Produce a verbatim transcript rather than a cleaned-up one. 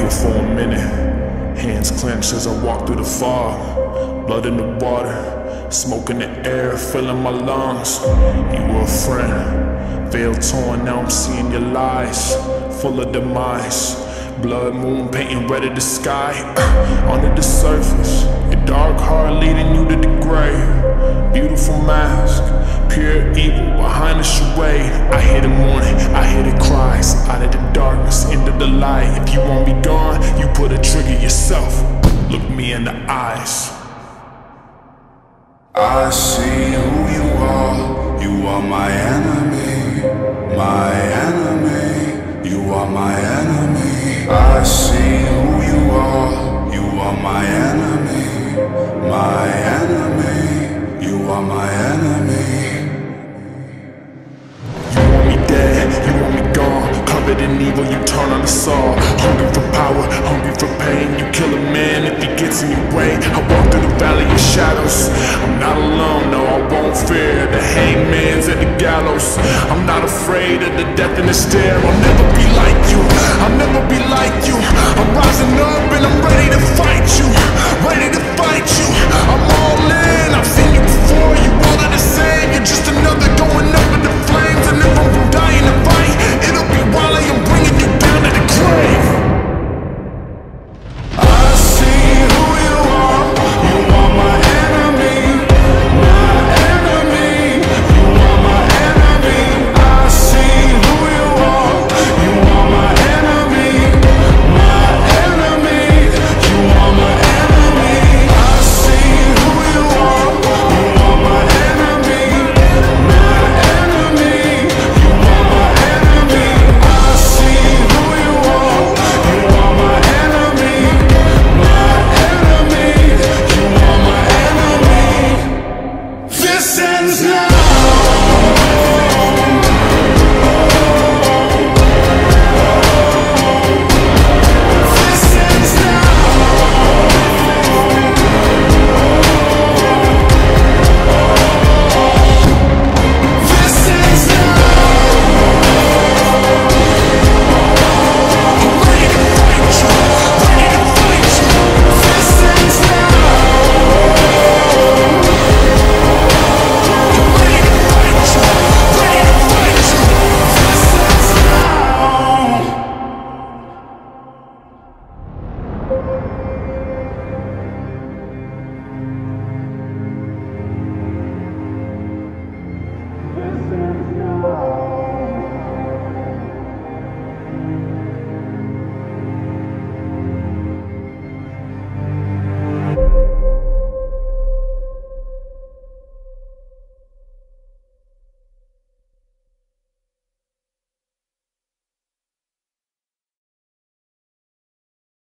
quiet for a minute. Hands clenched as I walk through the fog. Blood in the water, smoke in the air, filling my lungs. You were a friend, veil torn, now I'm seeing your lies, full of demise. Blood moon painting red of the sky. Under the surface, your dark heart leading you to the grave. Beautiful mask, pure evil behind the charade. I hear the mourning, I hear the cries. Out of the darkness, into the light. If you want me gone, you put a trigger yourself. Look me in the eyes. I see who you are. You are my enemy, my enemy. You are my enemy. I see who you are. You are my enemy, my enemy. You are my enemy. You want me dead, you want me gone. Covered in evil, you turn on the saw. Hungry for power, hungry for pain. You kill a man if he gets in your way. I walk through the valley of shadows. I'm not alone, no, I won't fear the hangman's at the gallows. I'm not afraid of the death in the stare. I'll never be like you, I'll never be like you. I'm rising up and I'm ready to fight you, ready to